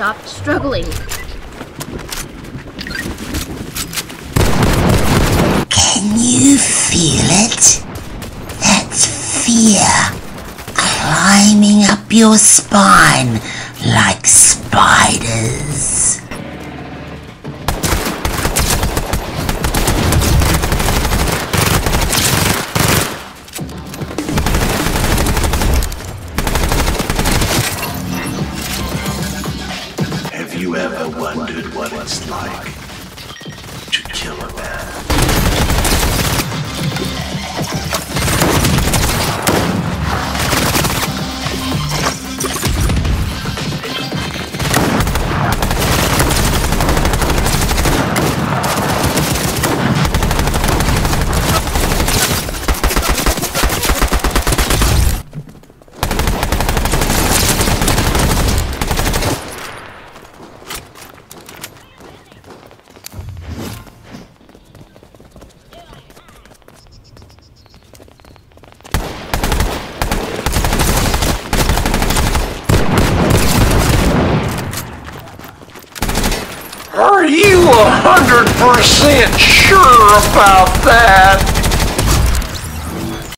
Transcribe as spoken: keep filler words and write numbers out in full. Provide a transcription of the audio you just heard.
stop struggling. Can you feel it? That's fear climbing up your spine like spiders. Have you ever wondered what it's like to kill a man? Are you a hundred percent sure about that?